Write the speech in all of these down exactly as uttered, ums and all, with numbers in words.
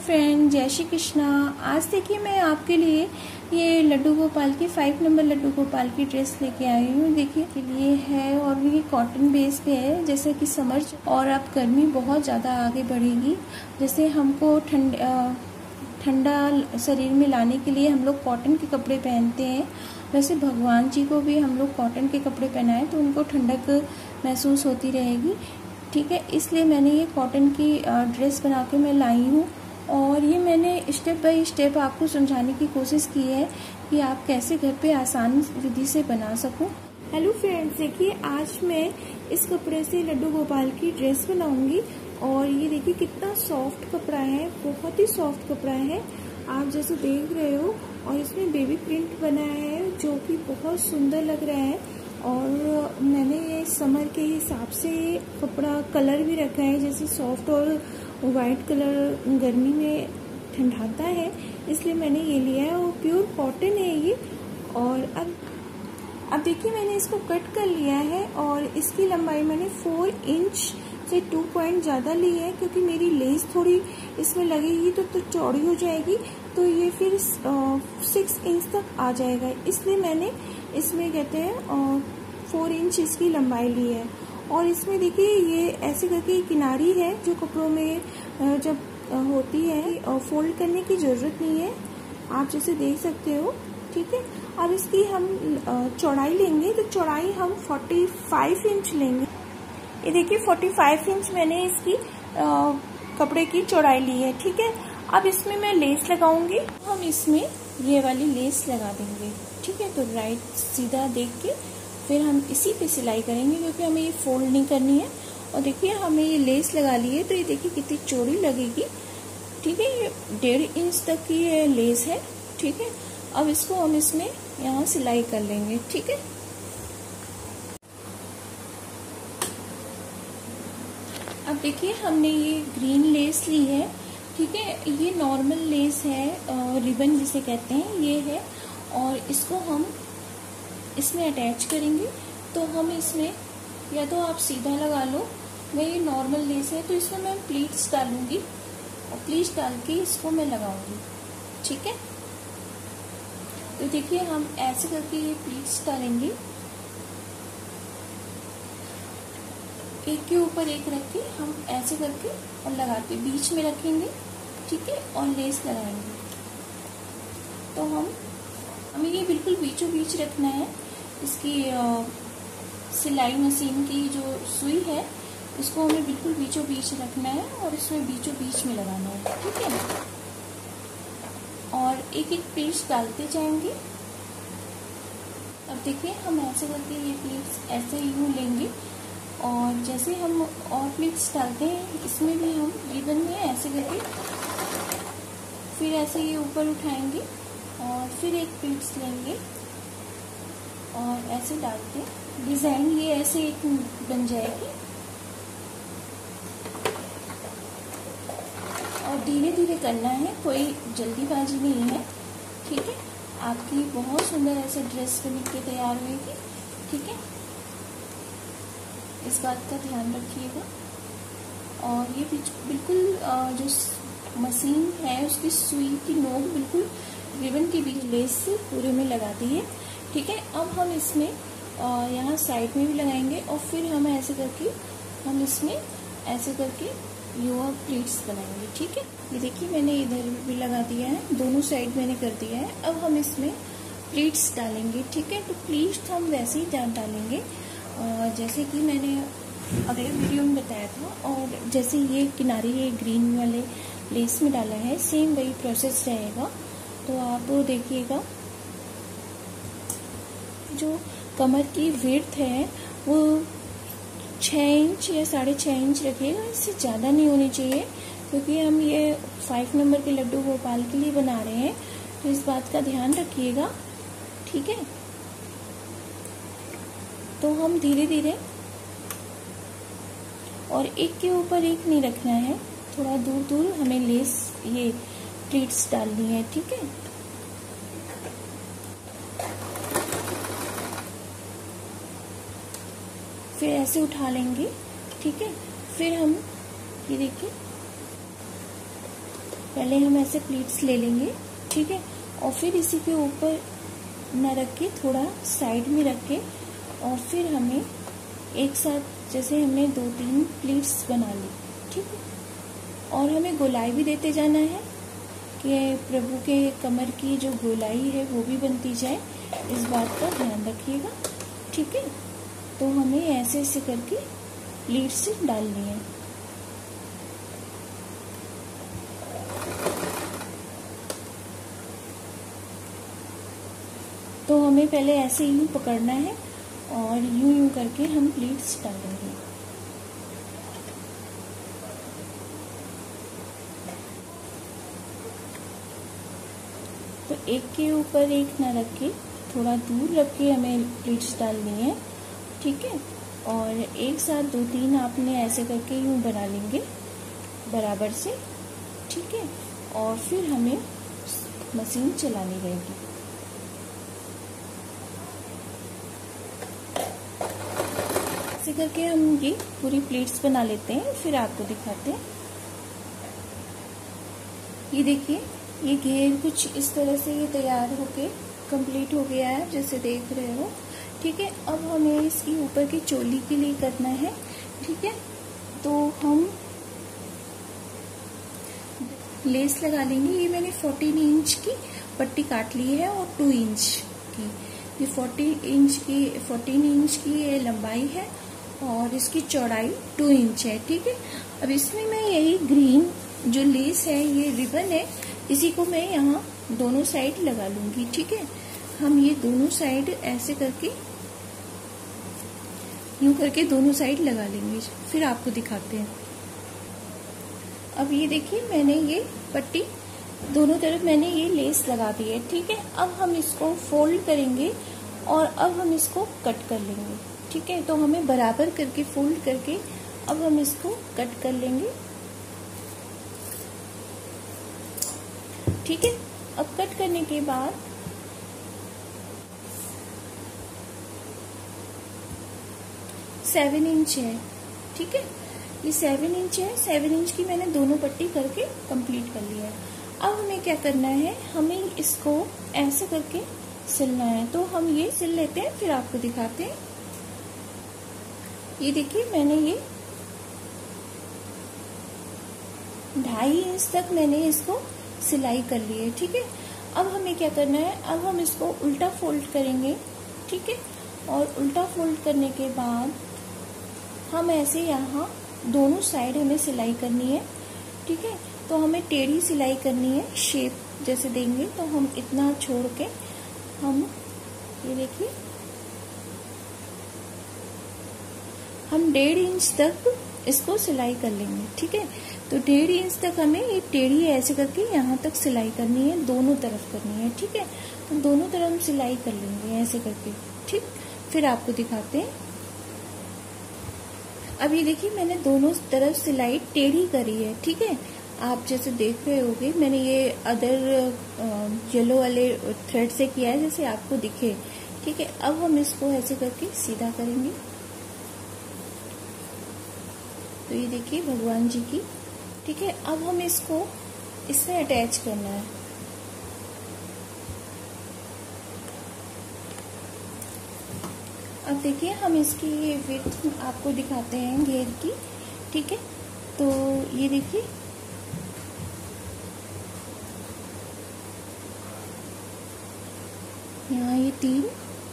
Friend, जय श्री कृष्णा। आज देखिए मैं आपके लिए ये लड्डू गोपाल की फाइव नंबर लड्डू गोपाल की ड्रेस लेके आई हूँ। देखिए के लिए है और ये कॉटन बेस पे है। जैसे कि समर और अब गर्मी बहुत ज़्यादा आगे बढ़ेगी, जैसे हमको ठंड ठंडा शरीर में लाने के लिए हम लोग कॉटन के कपड़े पहनते हैं। वैसे भगवान जी को भी हम लोग कॉटन के कपड़े पहनाएं तो उनको ठंडक महसूस होती रहेगी। ठीक है, इसलिए मैंने ये कॉटन की ड्रेस बना के मैं लाई हूँ और ये मैंने स्टेप बाय स्टेप आपको समझाने की कोशिश की है कि आप कैसे घर पे आसान विधि से बना सकूं। हेलो फ्रेंड्स, देखिए आज मैं इस कपड़े से लड्डू गोपाल की ड्रेस बनाऊंगी और ये देखिए कितना सॉफ्ट कपड़ा है, बहुत ही सॉफ्ट कपड़ा है आप जैसे देख रहे हो। और इसमें बेबी प्रिंट बना है जो कि बहुत सुंदर लग रहा है। और मैंने ये समर के हिसाब से कपड़ा कलर भी रखा है, जैसे सॉफ्ट और वाइट कलर गर्मी में ठंडाता है, इसलिए मैंने ये लिया है और प्योर कॉटन है ये। और अब अब देखिए मैंने इसको कट कर लिया है और इसकी लंबाई मैंने फोर इंच से टू पॉइंट ज़्यादा ली है, क्योंकि मेरी लेस थोड़ी इसमें लगेगी तो, तो चौड़ी हो जाएगी, तो ये फिर सिक्स इंच तक आ जाएगा। इसलिए मैंने इसमें कहते हैं फोर इंच इसकी लंबाई ली है। और इसमें देखिए ये ऐसे करके किनारी है जो कपड़ों में जब होती है, फोल्ड करने की ज़रूरत नहीं है, आप जैसे देख सकते हो। ठीक है, अब इसकी हम चौड़ाई लेंगे तो चौड़ाई हम पैंतालीस इंच लेंगे। ये देखिए पैंतालीस इंच मैंने इसकी आ, कपड़े की चौड़ाई ली है। ठीक है, अब इसमें मैं लेस लगाऊंगी। हम इसमें ये वाली लेस लगा देंगे। ठीक है, तो राइट सीधा देख के फिर हम इसी पे सिलाई करेंगे, क्योंकि हमें ये फोल्ड नहीं करनी है। और देखिए हमने ये लेस लगा ली है तो ये देखिए कितनी चौड़ी लगेगी। ठीक है, ये डेढ़ इंच तक की ये लेस है। ठीक है, अब इसको हम इसमें यहाँ सिलाई कर लेंगे। ठीक है, अब देखिए हमने ये ग्रीन लेस ली है। ठीक है, ये नॉर्मल लेस है, रिबन जिसे कहते हैं ये है, और इसको हम इसमें अटैच करेंगे। तो हम इसमें या तो आप सीधा लगा लो, मैं ये नॉर्मल लेस है तो इसमें मैं प्लीट्स डालूंगी और प्लीट्स डाल के इसको मैं लगाऊंगी। ठीक है, तो देखिए हम ऐसे करके ये प्लीट्स डालेंगे, एक के ऊपर एक रख के हम ऐसे करके और लगाते बीच में रखेंगे। ठीक है, और लेस लगाएंगे। तो हम हमें ये बिल्कुल बीचों बीच रखना है। इसकी आ, सिलाई मशीन की जो सुई है इसको हमें बिल्कुल बीचों बीच रखना है और इसमें बीचों बीच में लगाना है। ठीक है, और एक एक पीस डालते जाएंगे। अब देखिए हम ऐसे करके ये प्लीट्स ऐसे यूं लेंगे और जैसे हम और प्लीट्स डालते हैं इसमें भी हम रिबन में ऐसे करके फिर ऐसे ये ऊपर उठाएंगे और फिर एक प्लीट्स लेंगे और ऐसे डालते डिजाइन ये ऐसे एक बन जाएगी। और धीरे धीरे करना है, कोई जल्दीबाजी नहीं है। ठीक है, आपकी बहुत सुंदर ऐसे ड्रेस बन के तैयार होगी। ठीक है, इस बात का ध्यान रखिएगा। और ये बिल्कुल जो मशीन है उसकी सुई की नोक बिल्कुल रिबन के बीच लेस से पूरे में लगा दी है। ठीक है, अब हम इसमें यहाँ साइड में भी लगाएंगे और फिर हम ऐसे करके हम इसमें ऐसे करके योर प्लीट्स बनाएंगे। ठीक है, ये देखिए मैंने इधर भी लगा दिया है, दोनों साइड मैंने कर दिया है। अब हम इसमें प्लीट्स डालेंगे। ठीक है, तो प्लीट्स हम वैसे ही डालेंगे जैसे कि मैंने अगले वीडियो में बताया था। और जैसे ये किनारे ये ग्रीन वाले लेस में डाला है, सेम वही प्रोसेस रहेगा। तो आप देखिएगा जो कमर की विड्थ है वो छः इंच या साढ़े छः इंच रखिएगा, इससे ज़्यादा नहीं होनी चाहिए, क्योंकि हम ये फाइव नंबर के लड्डू गोपाल के लिए बना रहे हैं, तो इस बात का ध्यान रखिएगा। ठीक है, तो हम धीरे धीरे और एक के ऊपर एक नहीं रखना है, थोड़ा दूर दूर हमें लेस ये प्लीट्स डालनी है। ठीक है, फिर ऐसे उठा लेंगे। ठीक है, फिर हम ये देखिए पहले हम ऐसे प्लीट्स ले लेंगे, ठीक है, और फिर इसी के ऊपर न रख के थोड़ा साइड में रख के और फिर हमें एक साथ जैसे हमने दो तीन प्लीट्स बना ली, ठीक है। और हमें गोलाई भी देते जाना है कि प्रभु के कमर की जो गोलाई है वो भी बनती जाए, इस बात का ध्यान रखिएगा, ठीक है। तो हमें ऐसे ऐसे करके प्लीट्स डालनी है। तो हमें पहले ऐसे यूं पकड़ना है और यूं यूं करके हम प्लीट्स डालेंगे। तो एक के ऊपर एक ना रख के थोड़ा दूर रख के हमें प्लीट्स डालनी है, ठीक है। और एक साथ दो तीन आपने ऐसे करके यूं बना लेंगे बराबर से, ठीक है। और फिर हमें मशीन चलानी रहेगी। ऐसे करके हम ये पूरी प्लेट्स बना लेते हैं, फिर आपको दिखाते हैं। ये देखिए, ये घेर कुछ इस तरह से ये तैयार होके कंप्लीट हो गया है, जैसे देख रहे हो, ठीक है। अब हमें इसकी ऊपर की चोली के लिए करना है, ठीक है। तो हम लेस लगा लेंगे। ये मैंने चौदह इंच की पट्टी काट ली है और दो इंच की, ये चौदह इंच की चौदह इंच की ये लंबाई है और इसकी चौड़ाई दो इंच है, ठीक है। अब इसमें मैं यही ग्रीन जो लेस है, ये रिबन है, इसी को मैं यहाँ दोनों साइड लगा लूंगी, ठीक है। हम ये दोनों साइड ऐसे करके यूं करके दोनों साइड लगा लेंगे, फिर आपको दिखाते हैं। अब ये देखिए, मैंने ये पट्टी दोनों तरफ मैंने ये लेस लगा दी है, ठीक है। अब हम इसको फोल्ड करेंगे और अब हम इसको कट कर लेंगे, ठीक है। तो हमें बराबर करके फोल्ड करके अब हम इसको कट कर लेंगे, ठीक है। अब कट करने के बाद सेवन इंच है, ठीक है। ये सेवन इंच है, सेवन इंच की मैंने दोनों पट्टी करके कंप्लीट कर लिया है। अब हमें क्या करना है, हमें इसको ऐसे करके सिलना है। तो हम ये सिल लेते हैं, फिर आपको दिखाते हैं। ये देखिए, मैंने ये ढाई इंच तक मैंने इसको सिलाई कर ली है, ठीक है। अब हमें क्या करना है, अब हम इसको उल्टा फोल्ड करेंगे, ठीक है। और उल्टा फोल्ड करने के बाद हम ऐसे यहाँ दोनों साइड हमें सिलाई करनी है, ठीक है। तो हमें टेढ़ी सिलाई करनी है, शेप जैसे देंगे। तो हम इतना छोड़ के हम ये देखिए, हम डेढ़ इंच तक इसको सिलाई कर लेंगे, ठीक है। तो डेढ़ इंच तक हमें ये टेढ़ी ऐसे करके यहाँ तक सिलाई करनी है, दोनों तरफ करनी है, ठीक है। तो दोनों तरफ हम सिलाई कर लेंगे ऐसे करके, ठीक। फिर आपको दिखाते हैं। अब ये देखिए, मैंने दोनों तरफ सिलाई टेढ़ी करी है, ठीक है। आप जैसे देख रहे होगे, मैंने ये अदर येलो वाले थ्रेड से किया है, जैसे आपको दिखे, ठीक है। अब हम इसको ऐसे करके सीधा करेंगे। तो ये देखिए भगवान जी की, ठीक है। अब हम इसको इसमें अटैच करना है। अब देखिए, हम इसकी ये विड्थ आपको दिखाते हैं घेर की, ठीक है। तो ये देखिए, यहाँ ये तीन,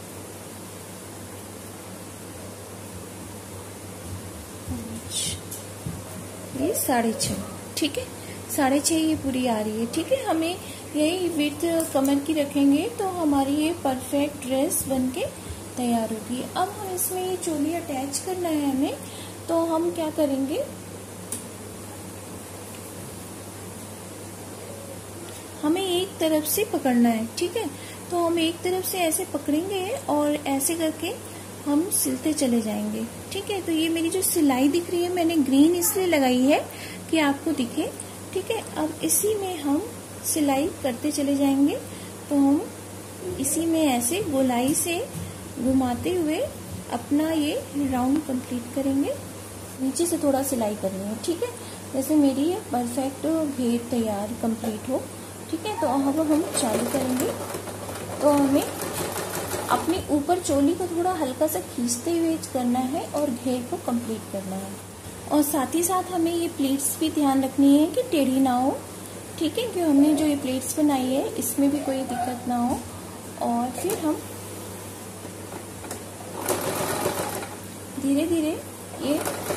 ये साढ़े छः, ठीक है। साढ़े छः ये पूरी आ रही है, ठीक है। हमें यही विड्थ कमर की रखेंगे तो हमारी ये परफेक्ट ड्रेस बनके तैयार होगी। अब हम इसमें ये चोली अटैच करना है हमें, तो हम क्या करेंगे, हमें एक तरफ से पकड़ना है, ठीक है। तो हम एक तरफ से ऐसे पकड़ेंगे और ऐसे करके हम सिलते चले जाएंगे, ठीक है। तो ये मेरी जो सिलाई दिख रही है, मैंने ग्रीन इसलिए लगाई है कि आपको दिखे, ठीक है। अब इसी में हम सिलाई करते चले जाएंगे। तो हम इसी में ऐसे गोलाई से घुमाते हुए अपना ये राउंड कंप्लीट करेंगे। नीचे से थोड़ा सिलाई करनी है, ठीक है। जैसे मेरी ये परफेक्ट घेर तैयार कंप्लीट हो। ठीक है, तो अब हम चालू करेंगे। तो हमें अपने ऊपर चोली को थोड़ा हल्का सा खींचते हुए करना है और घेर को कंप्लीट करना है। और साथ ही साथ हमें ये प्लेट्स भी ध्यान रखनी है कि टेढ़ी ना हो। ठीक है, कि हमने जो ये प्लेट्स बनाई है इसमें भी कोई दिक्कत ना हो। और फिर हम धीरे धीरे ये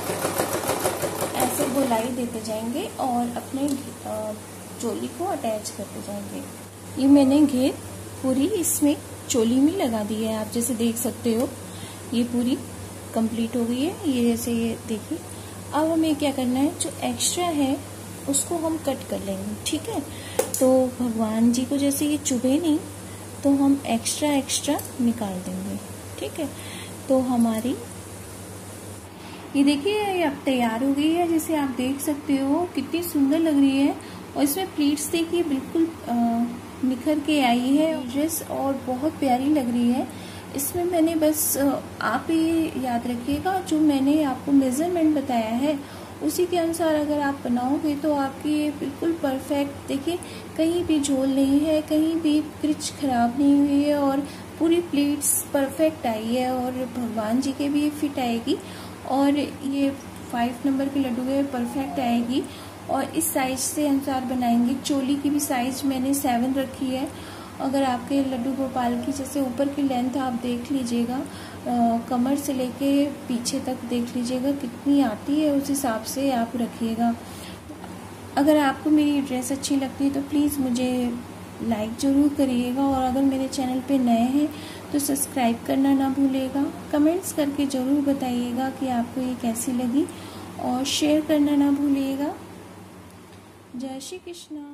ऐसे गोलाई देते जाएंगे और अपने चोली को अटैच करते जाएंगे। ये मैंने घेर पूरी इसमें चोली में लगा दी है, आप जैसे देख सकते हो ये पूरी कंप्लीट हो गई है। ये जैसे ये देखिए, अब हमें क्या करना है, जो एक्स्ट्रा है उसको हम कट कर लेंगे। ठीक है, तो भगवान जी को जैसे ये चुभे नहीं, तो हम एक्स्ट्रा एक्स्ट्रा निकाल देंगे। ठीक है, तो हमारी ये देखिए ये अब तैयार हो गई है। जैसे आप देख सकते हो कितनी सुंदर लग रही है। और इसमें प्लीट्स देखिए बिल्कुल निखर के आई है ड्रेस और बहुत प्यारी लग रही है। इसमें मैंने बस आप ये याद रखिएगा, जो मैंने आपको मेजरमेंट बताया है उसी के अनुसार अगर आप बनाओगे तो आपकी ये बिल्कुल परफेक्ट, देखिए कहीं भी झोल नहीं है, कहीं भी क्रिच खराब नहीं हुई है और पूरी प्लेट्स परफेक्ट आई है और भगवान जी के भी फिट आएगी। और ये फाइव नंबर के लड्डू है परफेक्ट आएगी। और इस साइज से अनुसार बनाएंगे। चोली की भी साइज मैंने सेवन रखी है। अगर आपके लड्डू गोपाल की जैसे ऊपर की लेंथ आप देख लीजिएगा, कमर से लेके पीछे तक देख लीजिएगा कितनी आती है, उस हिसाब से आप रखिएगा। अगर आपको मेरी ड्रेस अच्छी लगती है तो प्लीज़ मुझे लाइक ज़रूर करिएगा। और अगर मेरे चैनल पे नए हैं तो सब्सक्राइब करना ना भूलिएगा। कमेंट्स करके ज़रूर बताइएगा कि आपको ये कैसी लगी और शेयर करना ना भूलिएगा। जय श्री कृष्णा।